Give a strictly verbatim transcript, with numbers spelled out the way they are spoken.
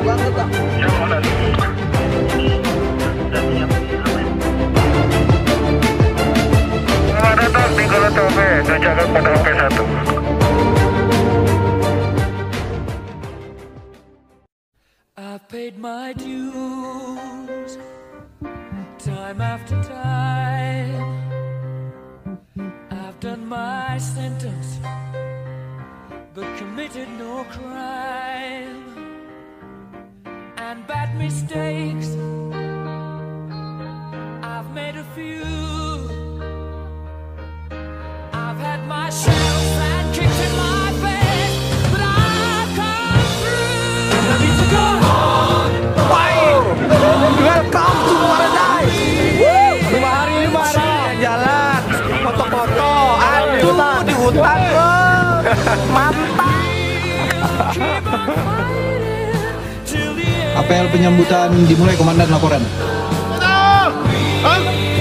banget ah. Yang mana? Selamat datang di Golo Tobe, tunjukkan pada H P satu. I paid my dues time after time. I've done my sentence but committed no crime. And bad mistakes I've made a few. I've had my share of bad kicks in my face, but I've come through. And I need to go on. Welcome to Paradise. Lima hari lima hari yang jalan, foto-foto, aduh di hutan bro, mantap. Apel penyambutan dimulai, komandan laporan. Hah?